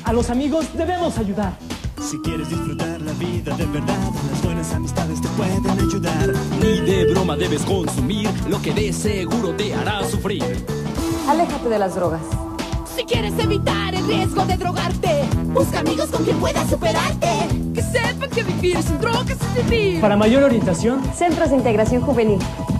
A los amigos debemos ayudar. Si quieres disfrutar la vida de verdad, las buenas amistades te pueden ayudar. Ni de broma debes consumir lo que de seguro te hará sufrir. Aléjate de las drogas. Si quieres evitar el riesgo de drogarte, busca amigos con quien puedas superarte. Que sepan que vivir sin drogas es vivir. Para mayor orientación, Centros de Integración Juvenil.